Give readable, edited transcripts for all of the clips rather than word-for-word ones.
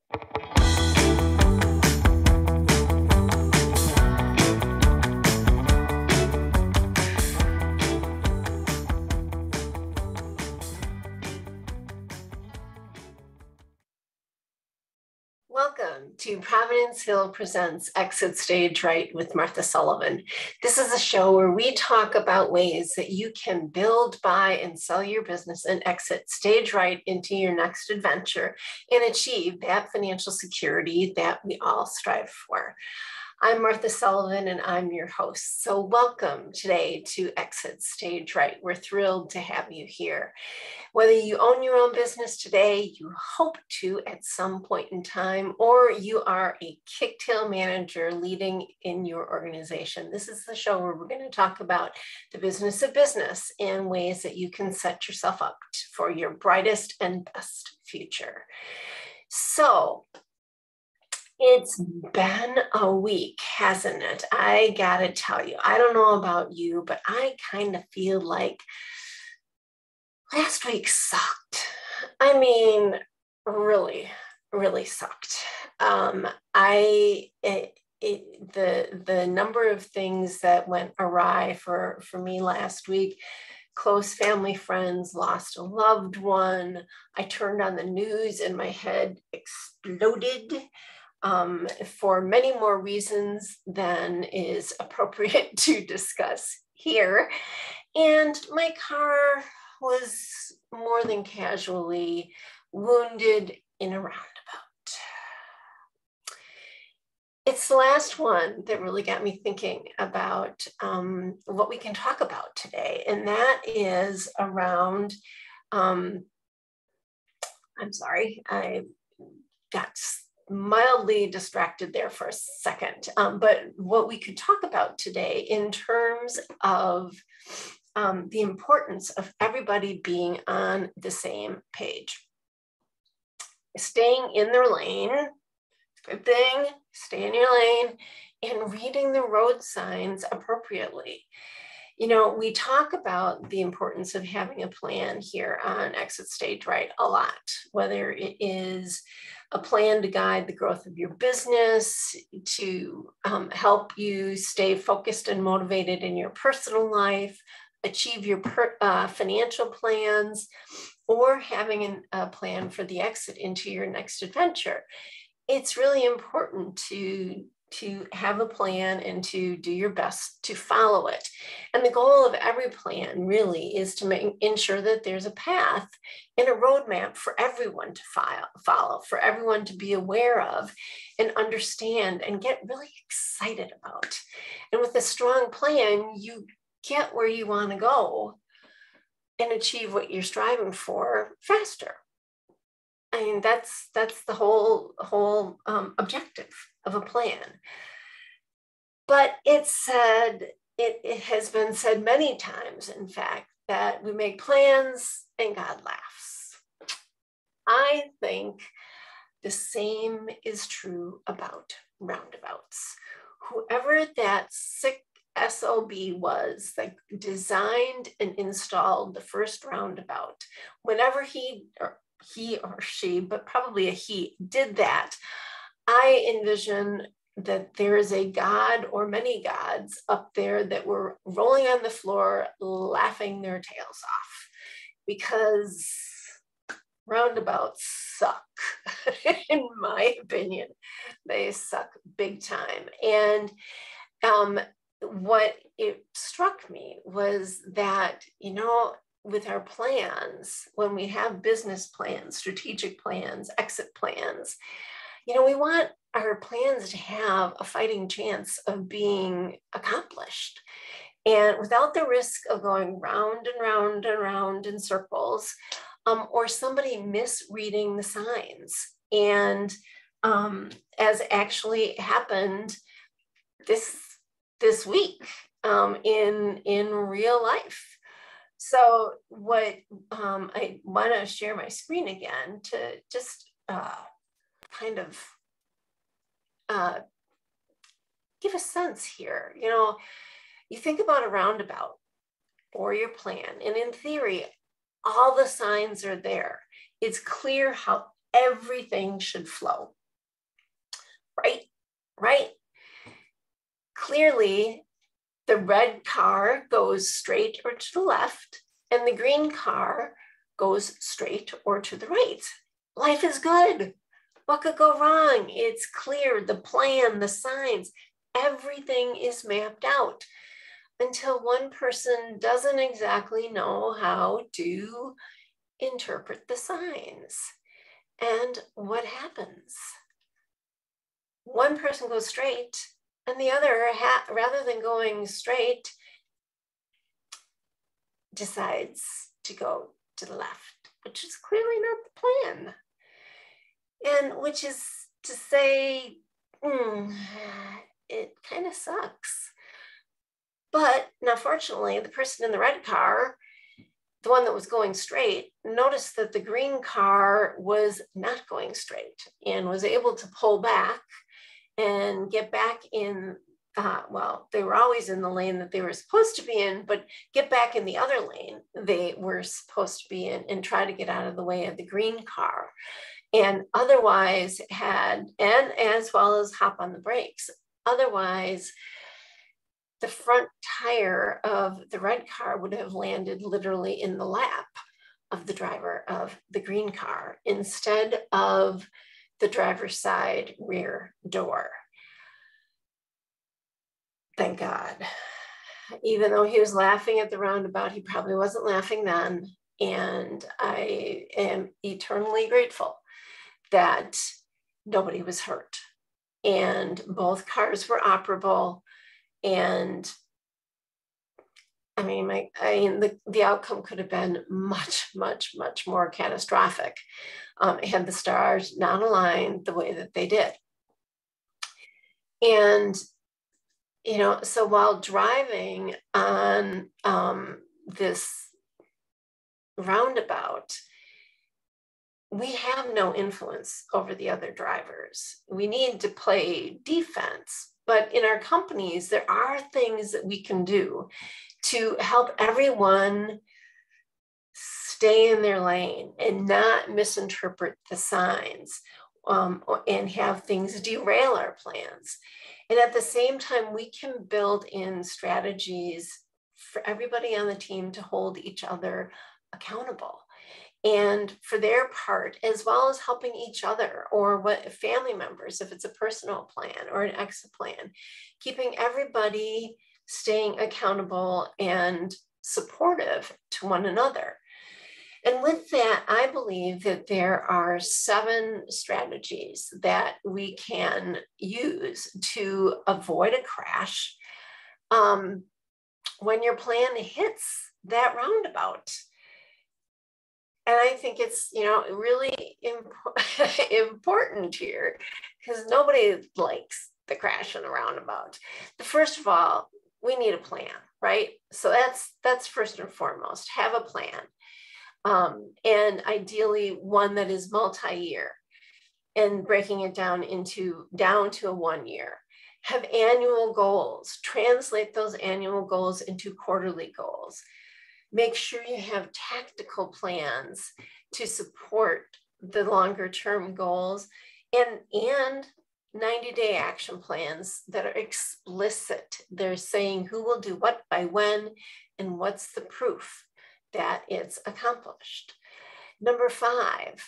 Welcome to Providence Hill Presents Exit Stage Right with Martha Sullivan. This is a show where we talk about ways that you can build, buy, and sell your business and exit stage right into your next adventure and achieve that financial security that we all strive for. I'm Martha Sullivan and I'm your host. So welcome today to Exit Stage Right. We're thrilled to have you here. Whether you own your own business today, you hope to at some point in time, or you are a kick-tail manager leading in your organization, this is the show where we're going to talk about the business of business and ways that you can set yourself up for your brightest and best future. So, it's been a week, hasn't it? I gotta tell you, I don't know about you, but I kind of feel like last week sucked. I mean, really, really sucked. The number of things that went awry for me last week. Close family friends lost a loved one. I turned on the news and my head exploded. For many more reasons than is appropriate to discuss here. And my car was more than casually wounded in a roundabout. It's the last one that really got me thinking about what we can talk about today. And that is around, I'm sorry, I got mildly distracted there for a second, but what we could talk about today in terms of the importance of everybody being on the same page. Staying in their lane, good thing, stay in your lane, and reading the road signs appropriately. You know, we talk about the importance of having a plan here on Exit Stage Right a lot, whether it is a plan to guide the growth of your business, to help you stay focused and motivated in your personal life, achieve your financial plans, or having a plan for the exit into your next adventure. It's really important to have a plan and to do your best to follow it. And the goal of every plan really is to ensure that there's a path and a roadmap for everyone to follow, for everyone to be aware of and understand and get really excited about. And with a strong plan, you get where you want to go and achieve what you're striving for faster. I mean, that's the whole objective of a plan. But it has been said many times, in fact, that we make plans and God laughs. I think the same is true about roundabouts. Whoever that sick SOB was that designed and installed the first roundabout, whenever he or she, but probably a he, did that, I envision that there is a God or many gods up there that were rolling on the floor, laughing their tails off, because roundabouts suck. In my opinion, they suck big time. And what it struck me was that, you know, with our plans, when we have business plans, strategic plans, exit plans, you know, we want our plans to have a fighting chance of being accomplished. And without the risk of going round and round and round in circles, or somebody misreading the signs. And as actually happened this week in real life. So what I want to share my screen again to just kind of give a sense here. You know, you think about a roundabout or your plan, and in theory, all the signs are there. It's clear how everything should flow, right? Right? Clearly, the red car goes straight or to the left, and the green car goes straight or to the right. Life is good. What could go wrong? It's clear, the plan, the signs, everything is mapped out until one person doesn't exactly know how to interpret the signs. And what happens? One person goes straight, and the other, rather than going straight, decides to go to the left, which is clearly not the plan. And which is to say, it kind of sucks. But now, fortunately, the person in the red car, the one that was going straight, noticed that the green car was not going straight and was able to pull back and get back in. Well, they were always in the lane that they were supposed to be in, but get back in the other lane they were supposed to be in and try to get out of the way of the green car. And otherwise and as well as hop on the brakes. Otherwise, the front tire of the red car would have landed literally in the lap of the driver of the green car instead of the driver's side rear door. Thank God. Even though he was laughing at the roundabout, he probably wasn't laughing then. And I am eternally grateful that nobody was hurt and both cars were operable. And I mean, the outcome could have been much, much, much more catastrophic had the stars not aligned the way that they did. And so while driving on this roundabout, we have no influence over the other drivers. We need to play defense, but in our companies, there are things that we can do to help everyone stay in their lane and not misinterpret the signs and have things derail our plans. And at the same time, we can build in strategies for everybody on the team to hold each other accountable and for their part, as well as helping each other or what family members, if it's a personal plan or an exit plan, keeping everybody staying accountable and supportive to one another. And with that, I believe that there are 7 strategies that we can use to avoid a crash when your plan hits that roundabout. And I think it's, really important here because nobody likes the crash in the roundabout. But first of all, we need a plan, right? So that's first and foremost, have a plan. And ideally one that is multi-year and breaking it down to a 1 year. Have annual goals, translate those annual goals into quarterly goals. Make sure you have tactical plans to support the longer term goals and 90-day action plans that are explicit. They're saying who will do what by when and what's the proof that it's accomplished. Number 5,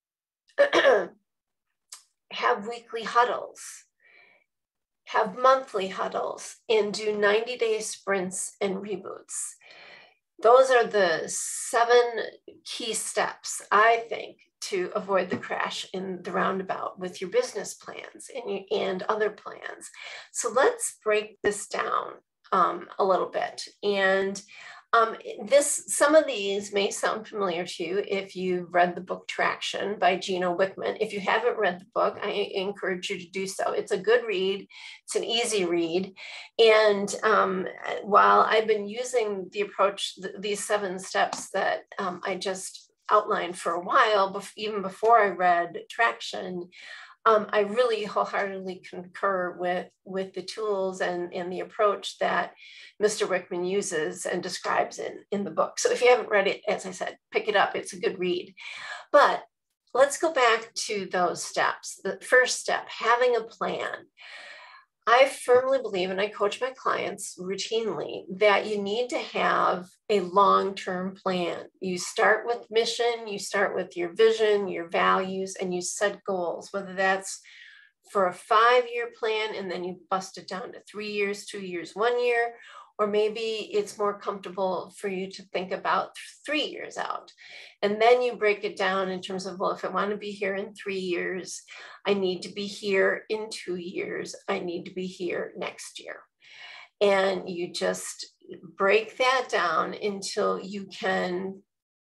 have weekly huddles, have monthly huddles, and do 90-day sprints and reboots. Those are the 7 key steps, I think, to avoid the crash in the roundabout with your business plans and other plans. So let's break this down a little bit. And some of these may sound familiar to you if you've read the book Traction by Gino Wickman. If you haven't read the book, I encourage you to do so. It's a good read. It's an easy read. And while I've been using the approach, these 7 steps that I just outlined for a while, even before I read Traction, I really wholeheartedly concur with the tools and the approach that Mr. Wickman uses and describes in the book. So if you haven't read it, as I said, pick it up. It's a good read. But let's go back to those steps. The first step, having a plan. I firmly believe, and I coach my clients routinely, that you need to have a long-term plan. You start with mission, you start with your vision, your values, and you set goals, whether that's for a 5-year plan and then you bust it down to 3 years, 2 years, 1 year, or maybe it's more comfortable for you to think about 3 years out. And then you break it down in terms of, well, if I want to be here in 3 years, I need to be here in 2 years, I need to be here next year. And you just break that down until you can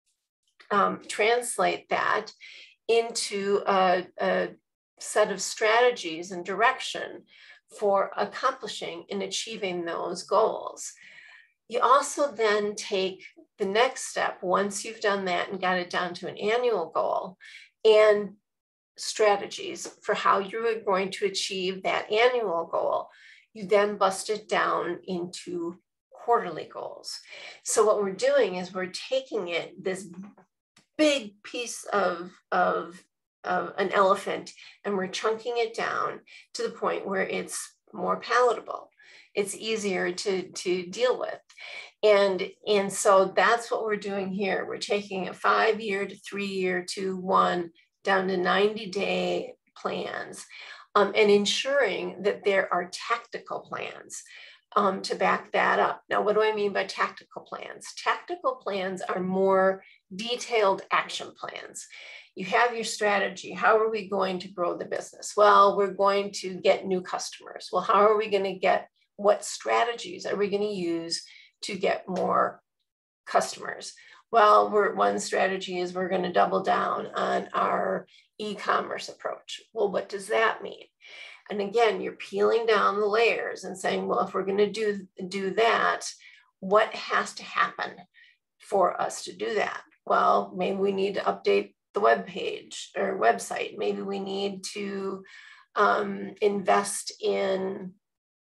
translate that into a set of strategies and direction for accomplishing and achieving those goals. You also then take the next step, once you've done that and got it down to an annual goal, and strategies for how you're going to achieve that annual goal. You then bust it down into quarterly goals. So what we're doing is we're taking it, this big piece of an elephant, and we're chunking it down to the point where it's more palatable. It's easier to deal with. And so that's what we're doing here. We're taking a 5-year to 3-year to 1 down to 90-day plans, and ensuring that there are tactical plans to back that up. Now, what do I mean by tactical plans? Tactical plans are more detailed action plans. You have your strategy. How are we going to grow the business? Well, we're going to get new customers. Well, how are we going to get, what strategies are we going to use to get more customers? Well, one strategy is we're going to double down on our e-commerce approach. Well, what does that mean? And again, you're peeling down the layers and saying, well, if we're going to do that, what has to happen for us to do that? Well, maybe we need to update the web page or website. Maybe we need to invest in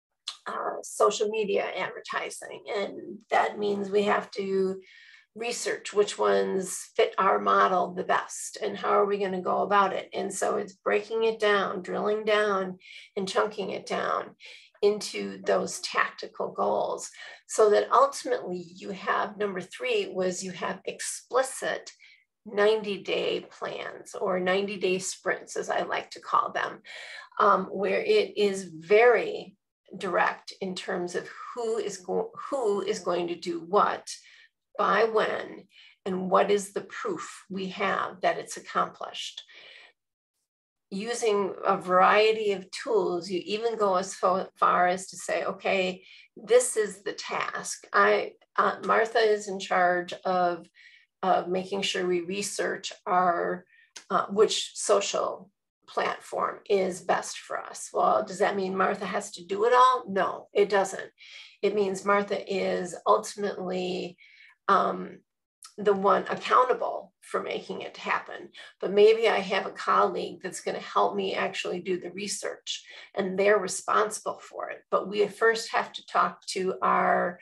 social media advertising. And that means we have to research which ones fit our model the best and how are we going to go about it. And so it's breaking it down, drilling down and chunking it down into those tactical goals, so that ultimately you have, number 3 was you have explicit 90-day plans, or 90-day sprints, as I like to call them, where it is very direct in terms of who is going to do what, by when, and what is the proof we have that it's accomplished. Using a variety of tools, you even go as far as to say, okay, this is the task. Martha is in charge of making sure we research our which social platform is best for us. Well, does that mean Martha has to do it all? No, it doesn't. It means Martha is ultimately the one accountable for making it happen. But maybe I have a colleague that's going to help me actually do the research, and they're responsible for it. But we first have to talk to our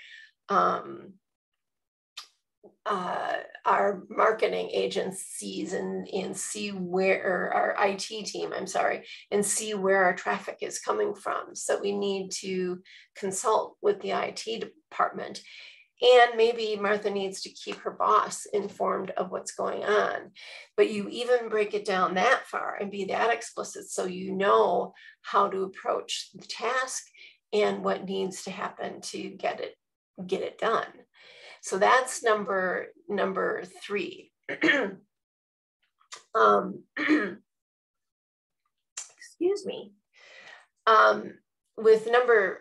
marketing agencies and see where, or our IT team, I'm sorry, and see where our traffic is coming from. So we need to consult with the IT department. And maybe Martha needs to keep her boss informed of what's going on. But you even break it down that far and be that explicit so you know how to approach the task and what needs to happen to get it done. So that's number 3. Excuse me. With number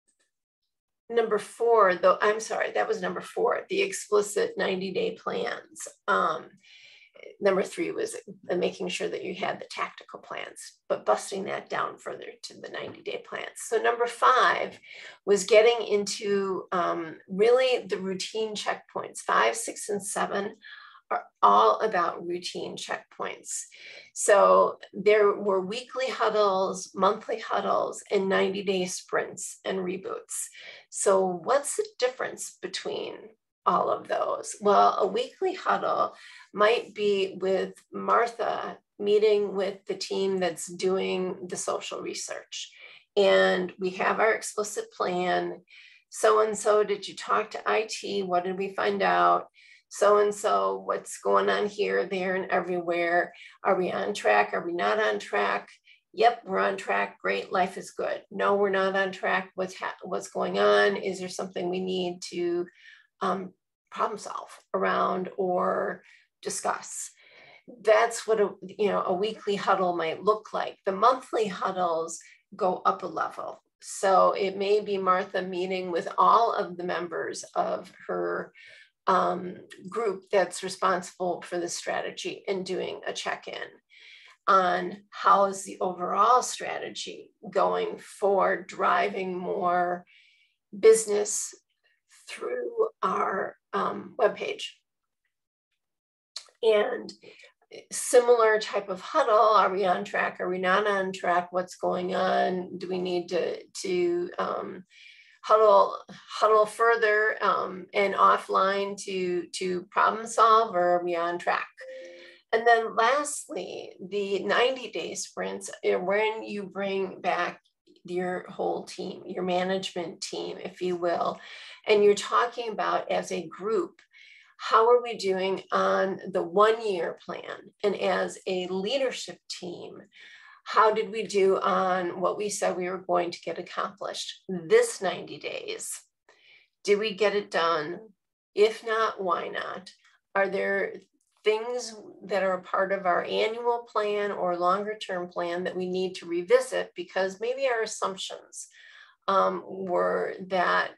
4, though, I'm sorry, that was number 4, the explicit 90-day plans. Number 3 was making sure that you had the tactical plans, but busting that down further to the 90-day plans. So number 5 was getting into really the routine checkpoints. 5, 6, and 7 are all about routine checkpoints. So there were weekly huddles, monthly huddles, and 90-day sprints and reboots. So what's the difference between all of those? Well, a weekly huddle might be with Martha meeting with the team that's doing the social research. And we have our explicit plan. So-and-so, did you talk to IT? What did we find out? So-and-so, what's going on here, there, and everywhere? Are we on track? Are we not on track? Yep, we're on track. Great, life is good. No, we're not on track. What's going on? Is there something we need to problem solve around or discuss? That's what a weekly huddle might look like. The monthly huddles go up a level. So it may be Martha meeting with all of the members of her group that's responsible for the strategy and doing a check-in on how is the overall strategy going for driving more business through our webpage. And similar type of huddle. Are we on track? Are we not on track? What's going on? Do we need to huddle further and offline to problem solve, or are we on track? And then lastly, the 90-day sprints, when you bring back your whole team, your management team, if you will, and you're talking about as a group, how are we doing on the 1-year plan? And as a leadership team, how did we do on what we said we were going to get accomplished this 90 days? Did we get it done? If not, why not? Are there things that are a part of our annual plan or longer term plan that we need to revisit because maybe our assumptions were that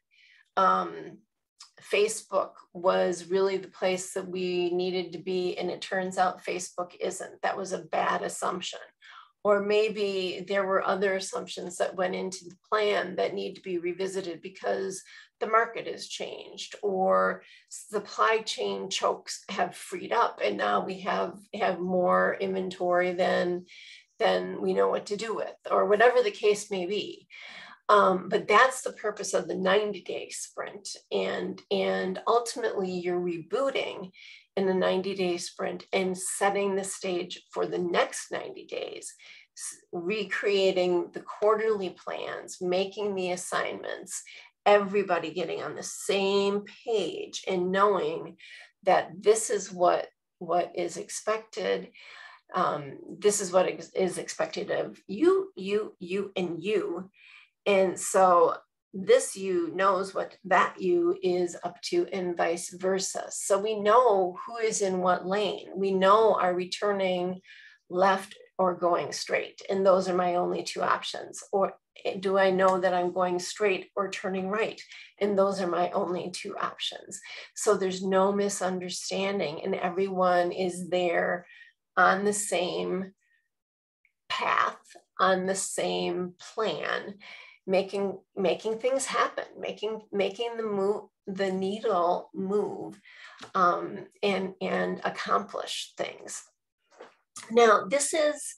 Facebook was really the place that we needed to be, and it turns out Facebook isn't. That was a bad assumption. Or maybe there were other assumptions that went into the plan that need to be revisited because the market has changed, or supply chain chokes have freed up, and now we have more inventory than we know what to do with, or whatever the case may be. But that's the purpose of the 90-day sprint. And ultimately you're rebooting in a 90-day sprint and setting the stage for the next 90 days, recreating the quarterly plans, making the assignments, everybody getting on the same page and knowing that this is what is expected. This is what is expected of you, and you. And so this you knows what that you is up to and vice versa. So we know who is in what lane. We know are we turning left or going straight. And those are my only two options. Or do I know that I'm going straight or turning right? And those are my only two options. So there's no misunderstanding, and everyone is there on the same path, on the same plan, making things happen, making the needle move, and accomplish things. Now, this is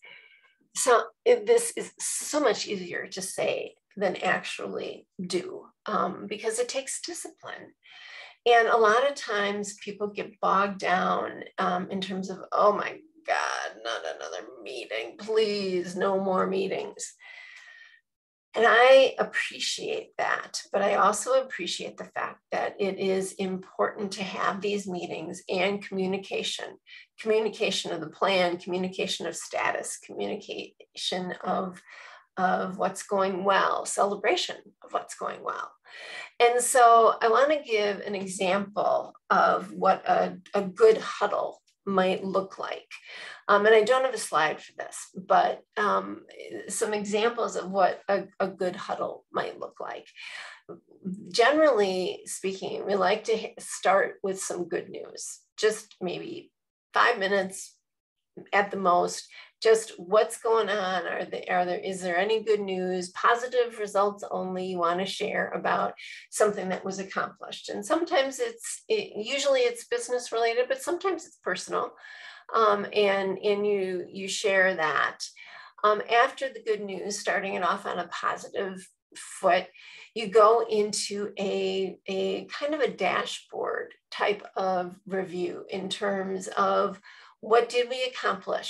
so much easier to say than actually do, because it takes discipline. And a lot of times people get bogged down in terms of, oh my God, not another meeting, please, no more meetings. And I appreciate that, but I also appreciate the fact that it is important to have these meetings and communication of the plan, communication of status, communication of what's going well, celebration of what's going well. And so I want to give an example of what a good huddle might look like. And I don't have a slide for this, but some examples of what a good huddle might look like. Generally speaking, we like to start with some good news, just maybe 5 minutes at the most. Just what's going on? Is there any good news? Positive results only you want to share about something that was accomplished. And sometimes usually it's business related, but sometimes it's personal. And you share that. After the good news, starting it off on a positive foot, you go into a kind of a dashboard type of review in terms of what did we accomplish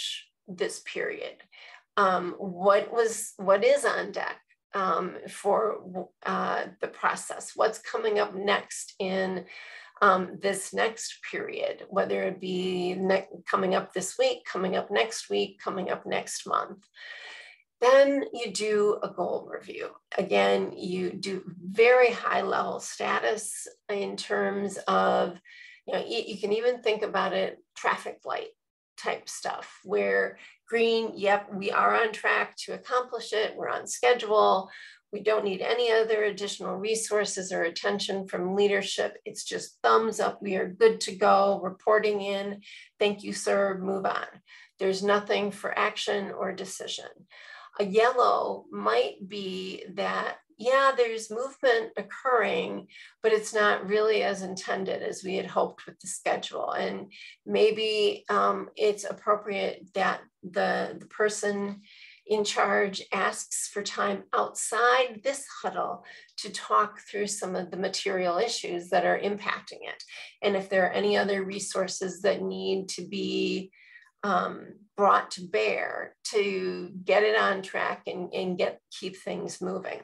this period? What is on deck for the process? What's coming up next in this next period, whether it be coming up this week, coming up next week, coming up next month. Then you do a goal review. Again, you do very high level status in terms of, you can even think about it, traffic light type stuff, where green, yep, we are on track to accomplish it. We're on schedule. We don't need any other additional resources or attention from leadership. It's just thumbs up. We are good to go. Reporting in. Thank you, sir. Move on. There's nothing for action or decision. A yellow might be that, yeah, there's movement occurring, but it's not really as intended as we had hoped with the schedule. And maybe it's appropriate that the person in charge asks for time outside this huddle to talk through some of the material issues that are impacting it. And if there are any other resources that need to be brought to bear to get it on track and keep things moving.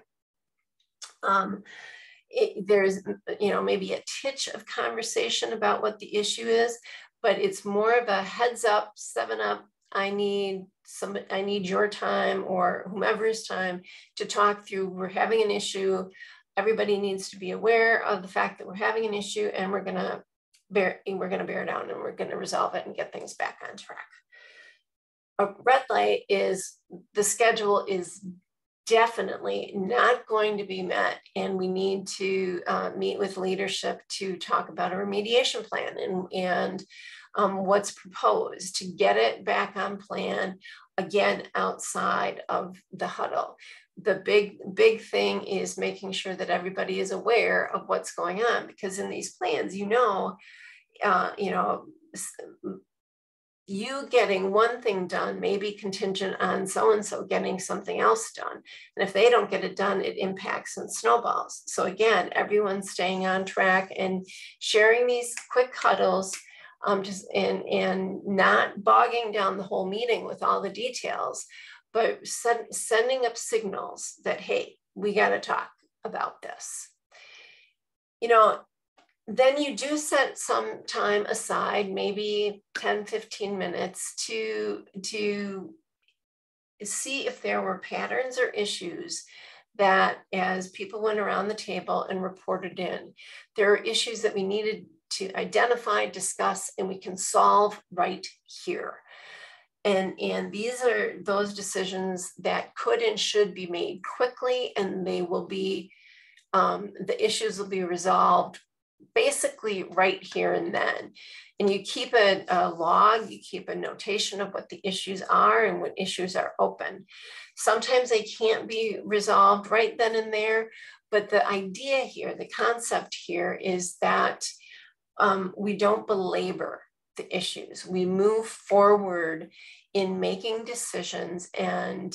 There's maybe a titch of conversation about what the issue is, but it's more of a heads up, 7-up. I need your time or whomever's time to talk through. We're having an issue. Everybody needs to be aware of the fact that we're having an issue, and we're gonna bear it down, and we're gonna resolve it and get things back on track. A red light is the schedule is definitely not going to be met, and we need to meet with leadership to talk about a remediation plan and what's proposed to get it back on plan, again, outside of the huddle. The big thing is making sure that everybody is aware of what's going on, because in these plans, you getting one thing done may be contingent on so-and-so getting something else done. And if they don't get it done, it impacts and snowballs. So again, everyone's staying on track and sharing these quick huddles, and not bogging down the whole meeting with all the details, but sending up signals that, hey, we got to talk about this. Then you do set some time aside, maybe 10, 15 minutes to see if there were patterns or issues that, as people went around the table and reported in, there are issues that we needed to identify, discuss, and we can solve right here. And these are those decisions that could and should be made quickly, and they will be, the issues will be resolved basically right here and then. And you keep a log, you keep a notation of what the issues are and what issues are open. Sometimes they can't be resolved right then and there, but the idea here, the concept here is that we don't belabor the issues. We move forward in making decisions and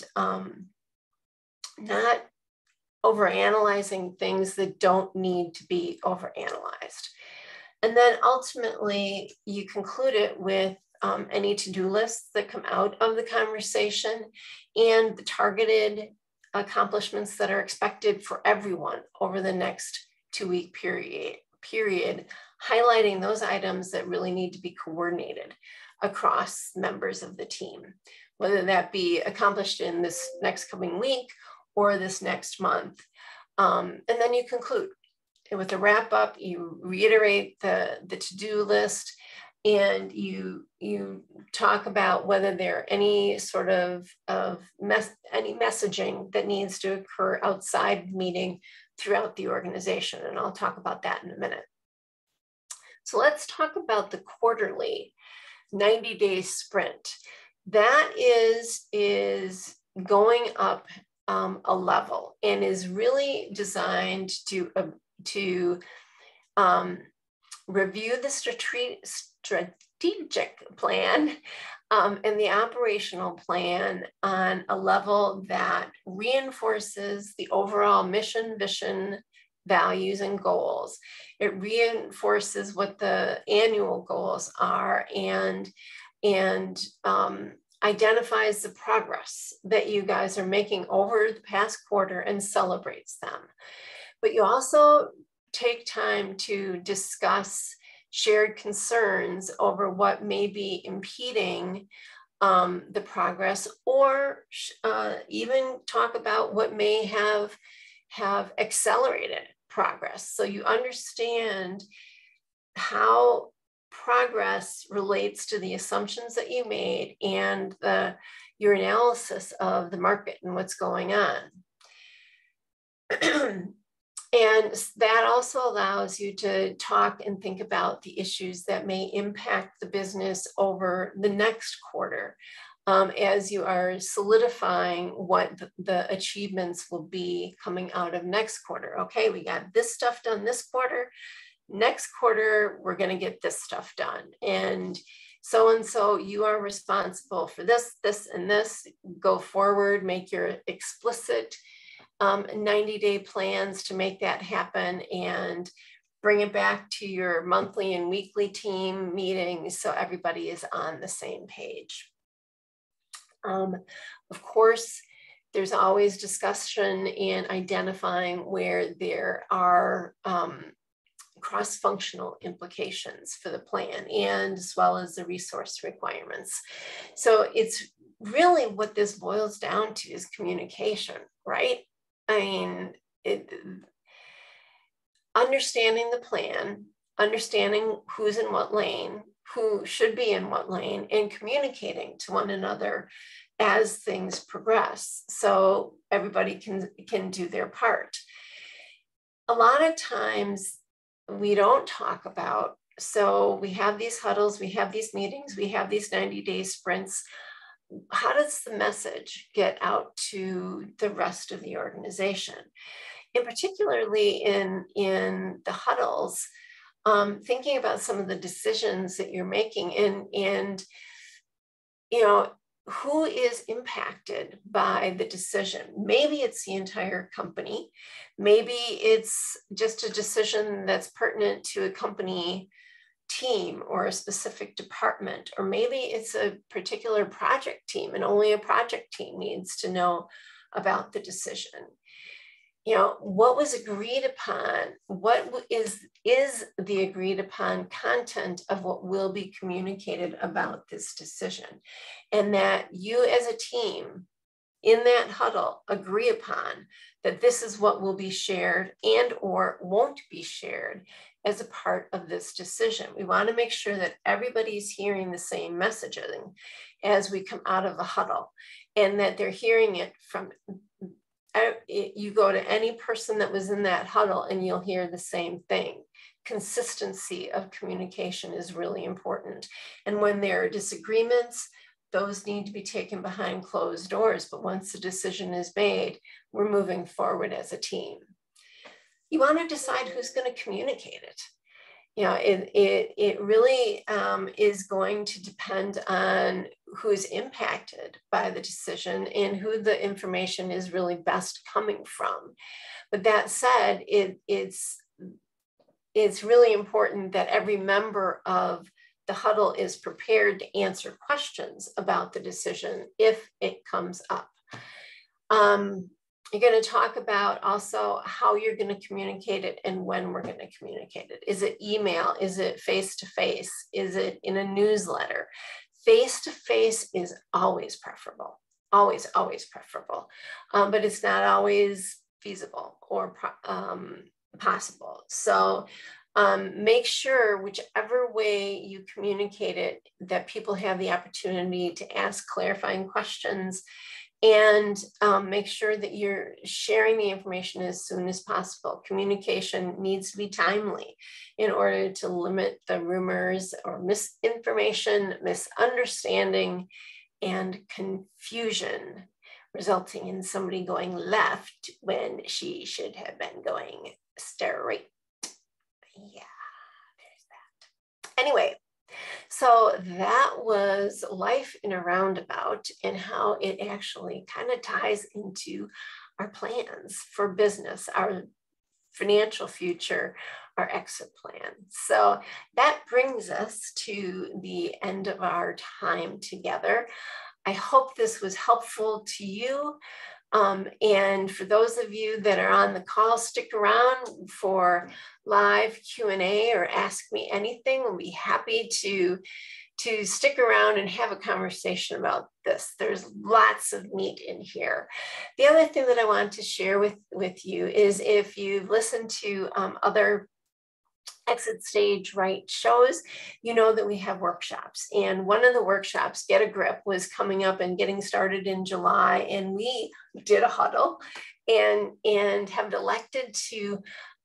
not overanalyzing things that don't need to be overanalyzed. And then ultimately, you conclude it with any to-do lists that come out of the conversation and the targeted accomplishments that are expected for everyone over the next 2-week period, highlighting those items that really need to be coordinated across members of the team, whether that be accomplished in this next coming week or this next month. And then you conclude. And with the wrap up, you reiterate the to-do list, and you talk about whether there are any sort of any messaging that needs to occur outside the meeting throughout the organization. And I'll talk about that in a minute. So let's talk about the quarterly 90-day sprint. That is going up a level and is really designed to review the strategic plan and the operational plan on a level that reinforces the overall mission, vision, values, and goals. It reinforces what the annual goals are and identifies the progress that you guys are making over the past quarter and celebrates them. But you also take time to discuss shared concerns over what may be impeding the progress, or even talk about what may have accelerated progress. So you understand how progress relates to the assumptions that you made and your analysis of the market and what's going on. And that also allows you to talk and think about the issues that may impact the business over the next quarter, as you are solidifying what the achievements will be coming out of next quarter. Okay, we got this stuff done this quarter. Next quarter, we're going to get this stuff done. And so you are responsible for this, this, and this. Go forward, make your explicit 90-day plans to make that happen, and bring it back to your monthly and weekly team meetings so everybody is on the same page. Of course, there's always discussion in identifying where there are cross-functional implications for the plan, and as well as the resource requirements. So it's really what this boils down to is communication, right? I mean, understanding the plan, understanding who's in what lane, who should be in what lane, and communicating to one another as things progress so everybody can do their part. A lot of times we don't talk about, so we have these huddles, we have these meetings, we have these 90-day sprints. How does the message get out to the rest of the organization? And particularly in the huddles, thinking about some of the decisions that you're making, and you know, who is impacted by the decision? Maybe it's the entire company. Maybe it's just a decision that's pertinent to a company team or a specific department, or maybe it's a particular project team and only a project team needs to know about the decision. You know, what was agreed upon? What is the agreed upon content of what will be communicated about this decision? And that you as a team in that huddle agree upon that this is what will be shared and or won't be shared as a part of this decision. We want to make sure that everybody's hearing the same messaging as we come out of the huddle, and that they're hearing it from, you go to any person that was in that huddle and you'll hear the same thing. Consistency of communication is really important. And when there are disagreements, those need to be taken behind closed doors. But once the decision is made, we're moving forward as a team. You want to decide who's going to communicate it. You know, it really is going to depend on who's impacted by the decision and who the information is really best coming from. But that said, it's really important that every member of the huddle is prepared to answer questions about the decision if it comes up. You're going to talk about also how you're going to communicate it and when we're going to communicate it. Is it email? Is it face-to-face? Is it in a newsletter? Face-to-face is always preferable, always, always preferable, but it's not always feasible or possible. So make sure whichever way you communicate it, that people have the opportunity to ask clarifying questions, and make sure that you're sharing the information as soon as possible. Communication needs to be timely in order to limit the rumors or misinformation, misunderstanding, and confusion, resulting in somebody going left when she should have been going straight. Yeah, there's that. Anyway, so that was life in a roundabout and how it actually kind of ties into our plans for business, our financial future, our exit plan. So that brings us to the end of our time together. I hope this was helpful to you. And for those of you that are on the call, stick around for live Q&A or ask me anything. We'll be happy to stick around and have a conversation about this. There's lots of meat in here. The other thing that I want to share with you is if you've listened to other Exit Stage Right shows, you know that we have workshops. And one of the workshops, Get a Grip, was coming up and getting started in July. And we did a huddle and have elected to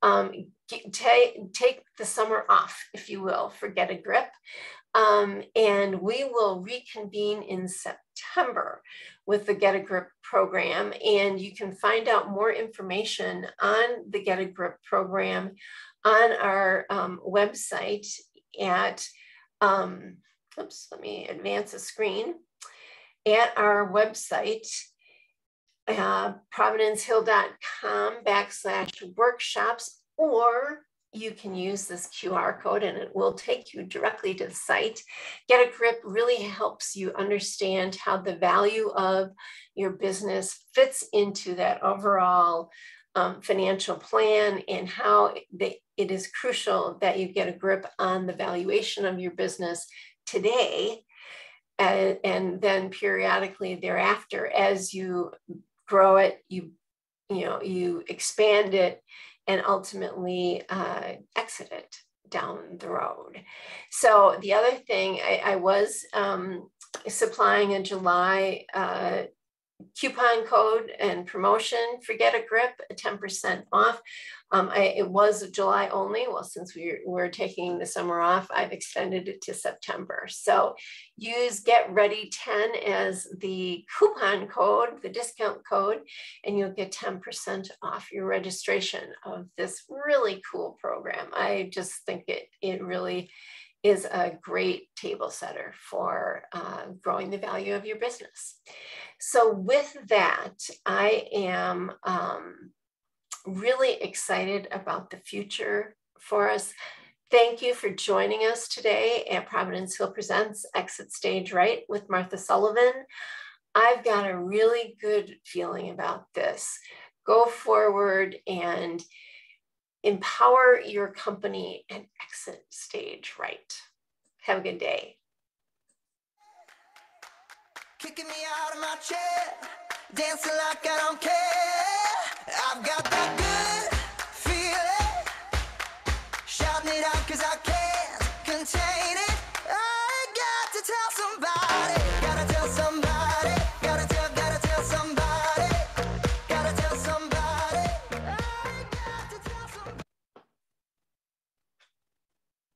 take the summer off, if you will, for Get a Grip. And we will reconvene in September with the Get a Grip program. And you can find out more information on the Get a Grip program on our website at, oops, let me advance the screen, at our website, providencehill.com/workshops, or you can use this QR code and it will take you directly to the site. Get a Grip really helps you understand how the value of your business fits into that overall financial plan, and how it is crucial that you get a grip on the valuation of your business today, and then periodically thereafter, as you grow it, you expand it, and ultimately exit it down the road. So the other thing, I was supplying a July coupon code and promotion for Get a Grip, 10% off. It was July only. Well, since we're taking the summer off, I've extended it to September. So use Get Ready 10 as the coupon code, the discount code, and you'll get 10% off your registration of this really cool program. I just think it really is a great table setter for growing the value of your business. So with that, I am really excited about the future for us. Thank you for joining us today at Providence Hill Presents Exit Stage Right with Martha Sullivan. I've got a really good feeling about this. Go forward and empower your company and exit stage right. Have a good day. Kicking me out of my chair, dancing like I don't care. I've got that